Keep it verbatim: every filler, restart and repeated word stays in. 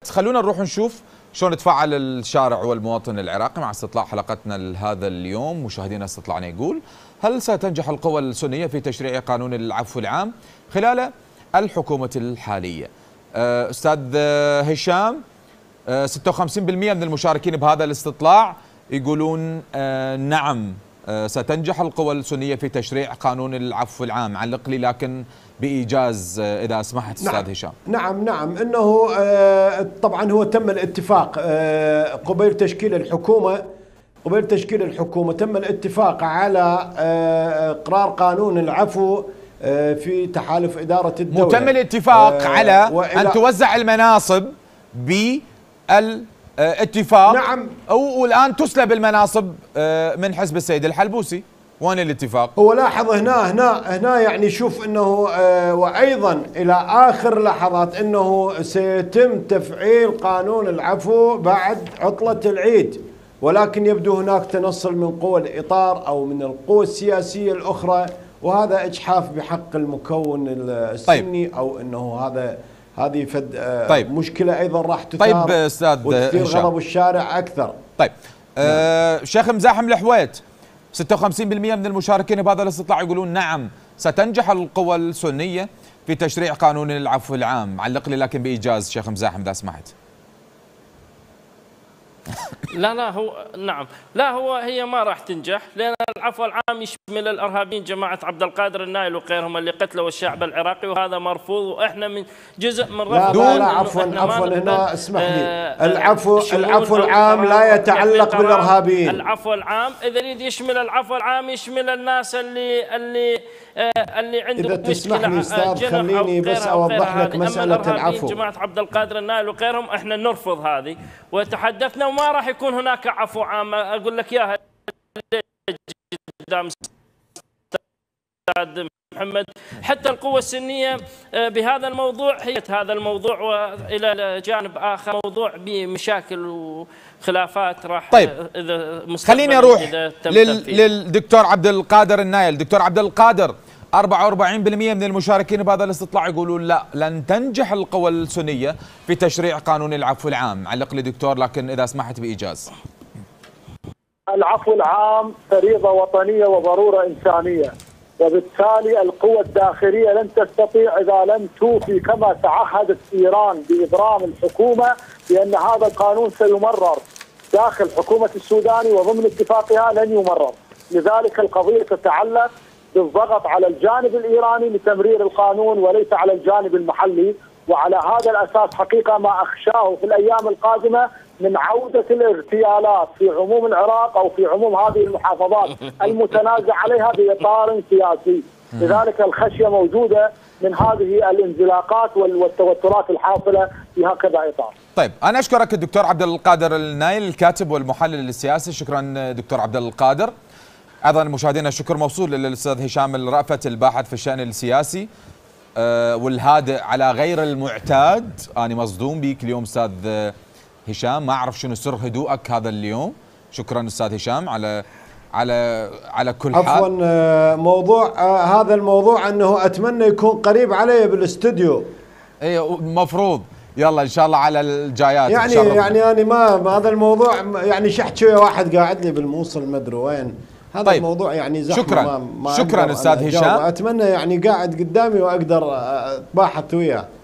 خلونا نروح نشوف شلون تفاعل الشارع والمواطن العراقي مع استطلاع حلقتنا لهذا اليوم. مشاهدينا استطلاعنا يقول: هل ستنجح القوى السنية في تشريع قانون العفو العام خلال الحكومة الحالية؟ أستاذ هشام، ستة وخمسين بالمئة من المشاركين بهذا الاستطلاع يقولون نعم ستنجح القوى السنية في تشريع قانون العفو العام. علق لي لكن بإيجاز إذا سمحت أستاذ نعم هشام. نعم نعم انه طبعا هو تم الاتفاق قبيل تشكيل الحكومة قبيل تشكيل الحكومة تم الاتفاق على اقرار قانون العفو في تحالف إدارة الدولة، وتم الاتفاق على أن توزع المناصب بالاتفاق. نعم. والآن تسلب المناصب من حزب السيد الحلبوسي. وين الاتفاق؟ هو لاحظ هنا هنا هنا يعني شوف انه آه وايضا الى اخر لحظات انه سيتم تفعيل قانون العفو بعد عطلة العيد، ولكن يبدو هناك تنصل من قوى الاطار او من القوى السياسية الاخرى، وهذا اجحاف بحق المكون السني. طيب. او انه هذا هذه فد آه طيب. مشكلة ايضا راح تثار. طيب استاذ وتثير غضب الشارع اكثر. طيب آه شيخ مزاحم الحويت، ستة وخمسين بالمئة من المشاركين بهذا الاستطلاع يقولون نعم ستنجح القوى السنية في تشريع قانون العفو العام. علق لي لكن بإيجاز شيخ مزاحم إذا سمحت. لا لا هو نعم لا هو هي ما راح تنجح، لأن العفو العام يشمل الإرهابيين جماعة عبد القادر النايل وغيرهم اللي قتلوا الشعب العراقي، وهذا مرفوض، وإحنا من جزء من رفض. لا لا عفوا عفوا هنا اسمح لي، العفو العفو العام لا يتعلق بالإرهابيين. العفو العام إذا يريد يشمل العفو العام يشمل الناس اللي اللي اللي عندهم إذا تسمح لي أستاذ خليني بس أوضح لك مسألة العفو. جماعة عبد القادر النايل وغيرهم احنا نرفض هذه وتحدثنا، وما راح يكون هناك عفو عام. أقول لك إياها قدام أستاذ محمد، حتى القوى السنية بهذا الموضوع هي هذا الموضوع، وإلى جانب آخر موضوع بمشاكل وخلافات راح. طيب إذا خليني أروح لل... للدكتور عبد القادر النايل. دكتور عبد القادر، أربعة وأربعين بالمئة من المشاركين بهذا الاستطلاع يقولون لا لن تنجح القوى السنية في تشريع قانون العفو العام. علق لي دكتور لكن إذا سمحت بإيجاز. العفو العام فريضة وطنية وضرورة إنسانية، وبالتالي القوى الداخلية لن تستطيع إذا لم توفي كما تعهدت إيران بإبرام الحكومة بأن هذا القانون سيمرر داخل حكومة السوداني وضمن اتفاقها لن يمرر. لذلك القضية تتعلق بالضغط على الجانب الإيراني لتمرير القانون وليس على الجانب المحلي، وعلى هذا الأساس حقيقة ما أخشاه في الأيام القادمة من عودة الاغتيالات في عموم العراق أو في عموم هذه المحافظات المتنازع عليها بإطار سياسي. لذلك الخشية موجودة من هذه الانزلاقات والتوترات الحاصلة في هكذا إطار. طيب أنا أشكرك الدكتور عبد القادر النايل الكاتب والمحلل السياسي. شكرا دكتور عبد القادر. أيضا مشاهدينا الشكر موصول للأستاذ هشام الرأفت الباحث في الشأن السياسي أه والهادئ على غير المعتاد. أنا مصدوم بيك اليوم أستاذ هشام، ما أعرف شنو سر هدوءك هذا اليوم. شكرا أستاذ هشام على على على كل حال. عفوا موضوع آه هذا الموضوع أنه أتمنى يكون قريب علي بالاستوديو. اي مفروض. يلا ان شاء الله على الجايات. يعني يعني انا ما هذا الموضوع يعني شحت شويه واحد قاعد لي بالموصل ما ادري وين. هذا طيب. الموضوع يعني زحمه. شكرا ما ما شكرا استاذ هشام. اتمنى يعني قاعد قدامي واقدر اتباحث وياه.